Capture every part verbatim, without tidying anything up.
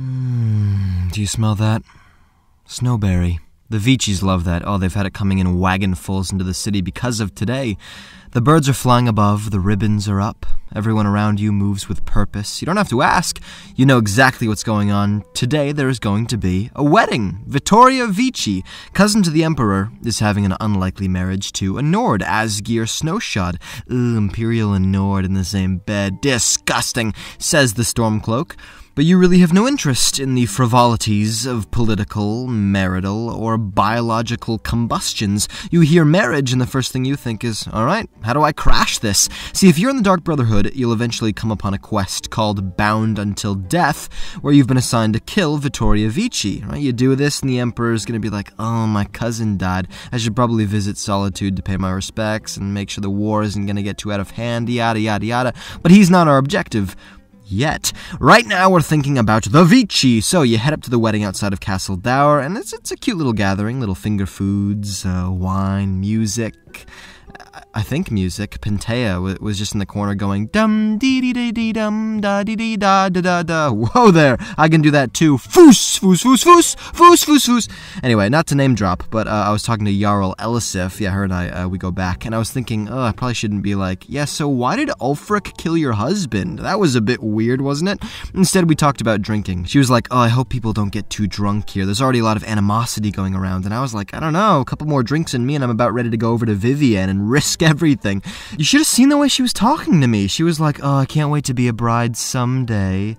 Hmm, do you smell that? Snowberry. The Vicis love that. Oh, they've had it coming in wagonfuls into the city because of today. The birds are flying above, the ribbons are up. Everyone around you moves with purpose. You don't have to ask. You know exactly what's going on. Today there is going to be a wedding. Vittoria Vici, cousin to the Emperor, is having an unlikely marriage to a Nord, Asgeir Snowshod. Ugh, Imperial and Nord in the same bed. Disgusting, says the Stormcloak. But you really have no interest in the frivolities of political, marital, or biological combustions. You hear marriage, and the first thing you think is, all right, how do I crash this? See, if you're in the Dark Brotherhood, you'll eventually come upon a quest called Bound Until Death, where you've been assigned to kill Vittoria Vici. Right? You do this, and the Emperor's going to be like, oh, my cousin died. I should probably visit Solitude to pay my respects and make sure the war isn't going to get too out of hand, yada, yada, yada. But he's not our objective. Yet. Right now we're thinking about the Vici, so you head up to the wedding outside of Castle Dower, and it's, it's a cute little gathering, little finger foods, uh, wine, music. I think music. Pentea was just in the corner going dum dee dee dee dee dum da dee dee da da da da. Whoa there! I can do that too. Foos foos foos foos foos foos foos. Anyway, not to name drop, but uh, I was talking to Jarl Elisif. Yeah, her and I uh, we go back, and I was thinking, oh, I probably shouldn't be like, yeah. So why did Ulfric kill your husband? That was a bit weird, wasn't it? Instead, we talked about drinking. She was like, oh, I hope people don't get too drunk here. There's already a lot of animosity going around, and I was like, I don't know, a couple more drinks in me, and I'm about ready to go over to Vivienne and risk everything. You should have seen the way she was talking to me. She was like, oh, I can't wait to be a bride someday.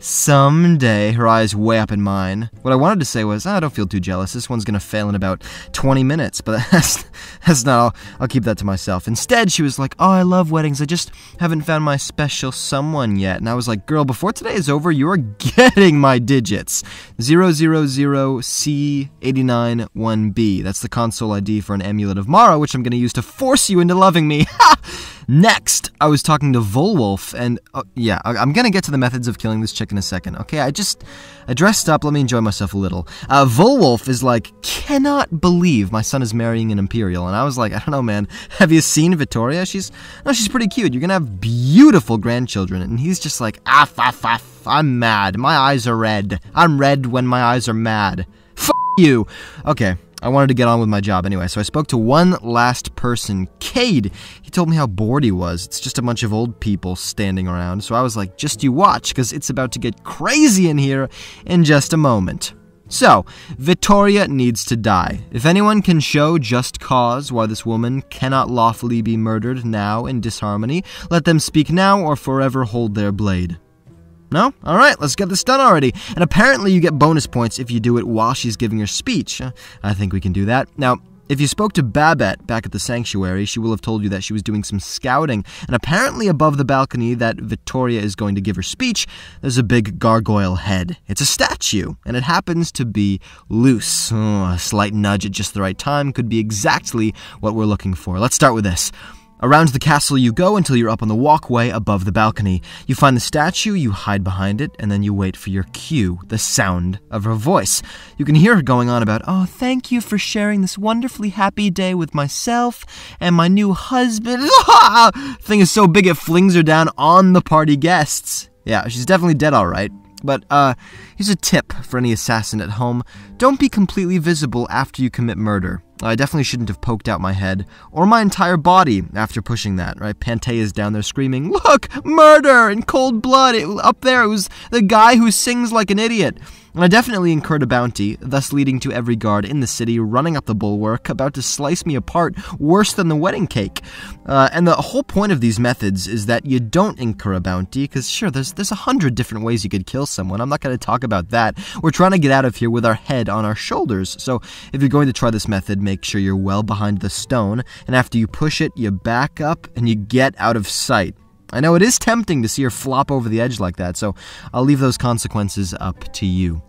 Someday. Her eyes way up in mine. What I wanted to say was, oh, don't feel too jealous. This one's going to fail in about twenty minutes. But that's, that's not all. I'll keep that to myself. Instead, she was like, oh, I love weddings. I just haven't found my special someone yet. And I was like, girl, before today is over, you are getting my digits. zero zero zero C eight nine one B. That's the console I D for an amulet of Mara, which I'm going to use to force you into loving me. Ha! Next, I was talking to Volwolf, and uh, yeah, I'm gonna get to the methods of killing this chick in a second, okay? I just, I dressed up, let me enjoy myself a little. Uh, Volwolf is like, cannot believe my son is marrying an Imperial, and I was like, I don't know, man, have you seen Vittoria? She's, no, she's pretty cute, you're gonna have beautiful grandchildren, and he's just like, ah, f f, I'm mad, my eyes are red, I'm red when my eyes are mad, f you. Okay. I wanted to get on with my job anyway, so I spoke to one last person, Cade. He told me how bored he was. It's just a bunch of old people standing around, so I was like, just you watch, because it's about to get crazy in here in just a moment. So, Vittoria needs to die. If anyone can show just cause why this woman cannot lawfully be murdered now in disharmony, let them speak now or forever hold their blade. No? Alright, let's get this done already. And apparently you get bonus points if you do it while she's giving her speech. I think we can do that. Now, if you spoke to Babette back at the sanctuary, she will have told you that she was doing some scouting, and apparently above the balcony that Vittoria is going to give her speech, there's a big gargoyle head. It's a statue, and it happens to be loose. Oh, a slight nudge at just the right time could be exactly what we're looking for. Let's start with this. Around the castle you go until you're up on the walkway above the balcony. You find the statue, you hide behind it, and then you wait for your cue, the sound of her voice. You can hear her going on about, oh, thank you for sharing this wonderfully happy day with myself and my new husband. Thing is so big it flings her down on the party guests. Yeah, she's definitely dead all right. But, uh, here's a tip for any assassin at home. Don't be completely visible after you commit murder. I definitely shouldn't have poked out my head, or my entire body after pushing that, right? Pantea's down there screaming, look, murder in cold blood. It, up there, it was the guy who sings like an idiot. And I definitely incurred a bounty, thus leading to every guard in the city running up the bulwark, about to slice me apart worse than the wedding cake. Uh, and the whole point of these methods is that you don't incur a bounty, because sure, there's there's a hundred different ways you could kill someone. I'm not going to talk about that. We're trying to get out of here with our head on our shoulders. So if you're going to try this method, make sure you're well behind the stone, and after you push it, you back up and you get out of sight. I know it is tempting to see her flop over the edge like that, so I'll leave those consequences up to you.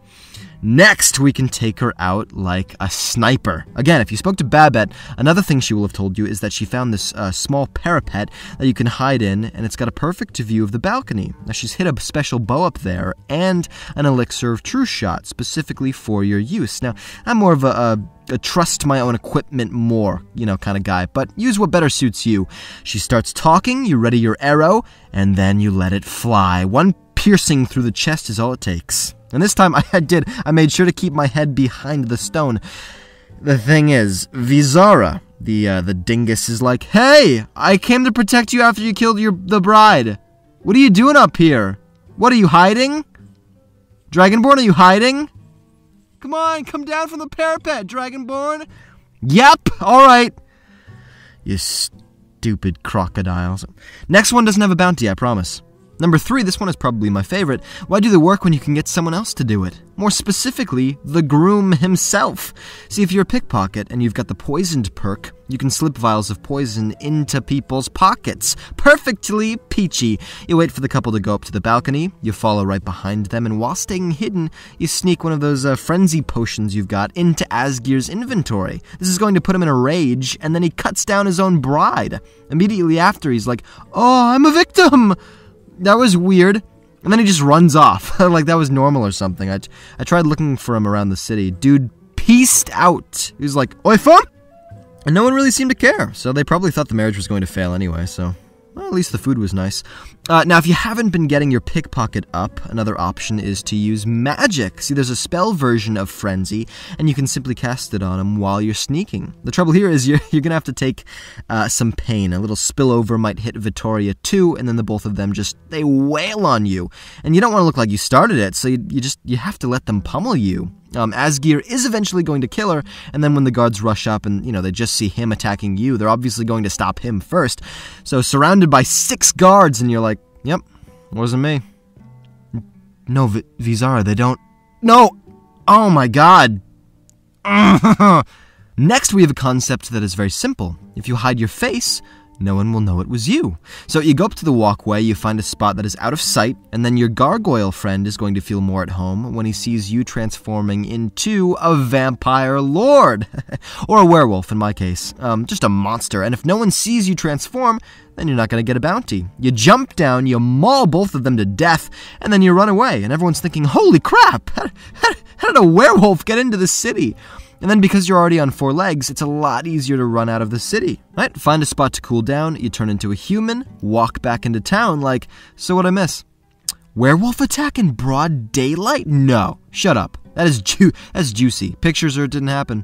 Next, we can take her out like a sniper. Again, if you spoke to Babette, another thing she will have told you is that she found this uh, small parapet that you can hide in, and it's got a perfect view of the balcony. Now, she's hid a special bow up there and an elixir of true shot specifically for your use. Now, I'm more of a, a, a trust my own equipment more, you know, kind of guy, but use what better suits you. She starts talking, you ready your arrow, and then you let it fly. One piercing through the chest is all it takes. And this time I did. I made sure to keep my head behind the stone. The thing is, Vizara, the uh, the dingus, is like, "Hey, I came to protect you after you killed your the bride. What are you doing up here? What, are you hiding? Dragonborn, are you hiding? Come on, come down from the parapet, Dragonborn." Yep, alright. You stupid crocodiles. Next one doesn't have a bounty, I promise. Number three, this one is probably my favorite. Why do the work when you can get someone else to do it? More specifically, the groom himself. See, if you're a pickpocket and you've got the poisoned perk, you can slip vials of poison into people's pockets. Perfectly peachy. You wait for the couple to go up to the balcony, you follow right behind them, and while staying hidden, you sneak one of those uh, frenzy potions you've got into Asgir's inventory. This is going to put him in a rage, and then he cuts down his own bride. Immediately after, he's like, "Oh, I'm a victim!" That was weird. And then he just runs off. Like that was normal or something. I, I tried looking for him around the city. Dude peaced out. He was like, "Oi, fam!" And no one really seemed to care. So they probably thought the marriage was going to fail anyway. So, well, at least the food was nice. Uh, now, if you haven't been getting your pickpocket up, another option is to use magic. See, there's a spell version of Frenzy, and you can simply cast it on him while you're sneaking. The trouble here is you're, you're going to have to take uh, some pain. A little spillover might hit Vittoria too, and then the both of them just, they wail on you. And you don't want to look like you started it, so you, you just, you have to let them pummel you. Um, Asgir is eventually going to kill her, and then when the guards rush up and, you know, they just see him attacking you, they're obviously going to stop him first. So surrounded by six guards, and you're like, "Yep, wasn't me." No, v Vizara, they don't... No! Oh my god! Next, we have a concept that is very simple. If you hide your face, no one will know it was you. So you go up to the walkway, you find a spot that is out of sight, and then your gargoyle friend is going to feel more at home when he sees you transforming into a vampire lord. Or a werewolf, in my case. Um, just a monster. And if no one sees you transform, then you're not going to get a bounty. You jump down, you maul both of them to death, and then you run away. And everyone's thinking, "Holy crap! How, how, how did a werewolf get into the city?" And then because you're already on four legs, it's a lot easier to run out of the city. Right? Find a spot to cool down, you turn into a human, walk back into town like, "So what'd I miss? Werewolf attack in broad daylight? No. Shut up. That is ju- that's juicy. Pictures or it didn't happen."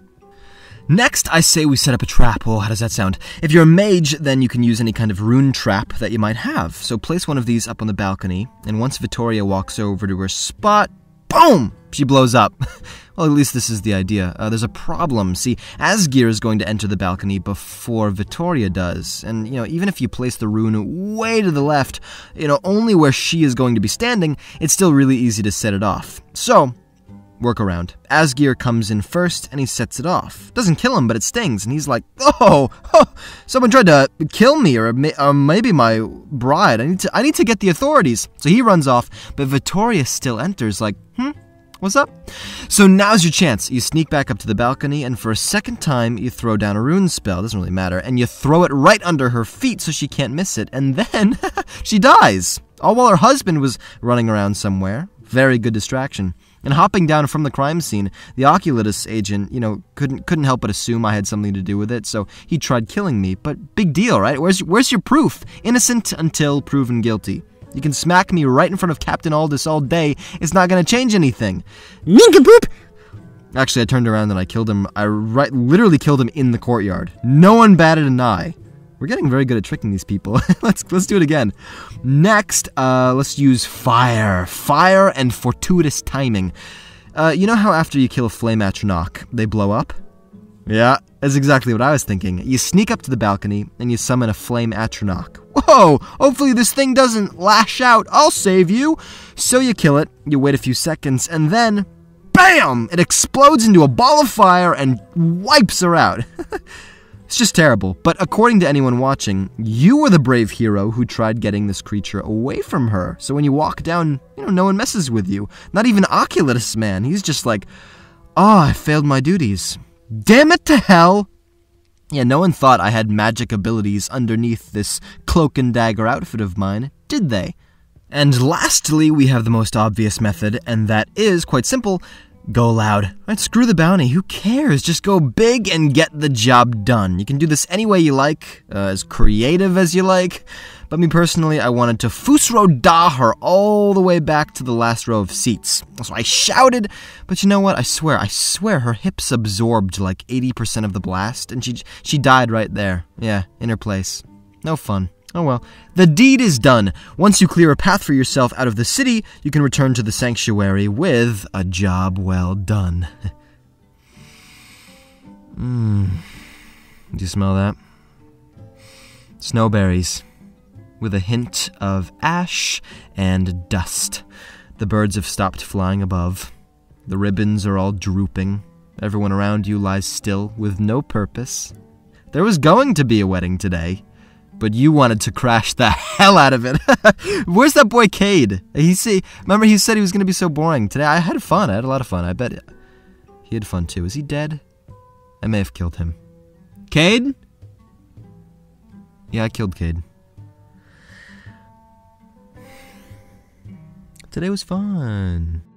Next, I say we set up a trap. Oh, how does that sound? If you're a mage, then you can use any kind of rune trap that you might have. So place one of these up on the balcony, and once Vittoria walks over to her spot, boom! She blows up. Well, at least this is the idea. Uh, there's a problem. See, Asgir is going to enter the balcony before Vittoria does. And, you know, even if you place the rune way to the left, you know, only where she is going to be standing, it's still really easy to set it off. So, workaround. Asgir comes in first, and he sets it off. Doesn't kill him, but it stings, and he's like, "Oh, oh someone tried to kill me, or, or maybe my bride. I need to, I need to get the authorities." So he runs off, but Vittoria still enters like, hmm? What's up? So now's your chance. You sneak back up to the balcony, and for a second time, you throw down a rune spell. Doesn't really matter. And you throw it right under her feet so she can't miss it. And then she dies. All while her husband was running around somewhere. Very good distraction. And hopping down from the crime scene, the Oculus agent, you know, couldn't couldn't help but assume I had something to do with it, so he tried killing me. But big deal, right? Where's where's your proof? Innocent until proven guilty. You can smack me right in front of Captain Aldous all day. It's not going to change anything. Nincompoop! Actually, I turned around and I killed him. I right, literally killed him in the courtyard. No one batted an eye. We're getting very good at tricking these people. let's let's do it again. Next, uh, let's use fire. Fire and fortuitous timing. Uh, you know how after you kill a flame atronach, they blow up? Yeah, that's exactly what I was thinking. You sneak up to the balcony, and you summon a flame atronach. Whoa! Hopefully this thing doesn't lash out. I'll save you! So you kill it, you wait a few seconds, and then, BAM! It explodes into a ball of fire and wipes her out. It's just terrible, but according to anyone watching, you were the brave hero who tried getting this creature away from her. So when you walk down, you know, no one messes with you. Not even Oculus Man. He's just like, "Oh, I failed my duties. Damn it to hell!" Yeah, no one thought I had magic abilities underneath this cloak and dagger outfit of mine, did they? And lastly, we have the most obvious method, and that is, quite simple, Go loud. Right, screw the bounty. Who cares? Just go big and get the job done. You can do this any way you like, uh, as creative as you like. But me personally, I wanted to Fusro Da her all the way back to the last row of seats. So I shouted, but you know what? I swear, I swear her hips absorbed like eighty percent of the blast, and she she died right there. Yeah, in her place. No fun. Oh well. The deed is done. Once you clear a path for yourself out of the city, you can return to the sanctuary with a job well done. Mmm. Do you smell that? Snowberries. With a hint of ash and dust. The birds have stopped flying above. The ribbons are all drooping. Everyone around you lies still with no purpose. There was going to be a wedding today, but you wanted to crash the hell out of it. Where's that boy Cade? He see, remember he said he was going to be so boring. Today I had fun. I had a lot of fun. I bet he had fun too. Is he dead? I may have killed him. Cade? Yeah, I killed Cade. Today was fun.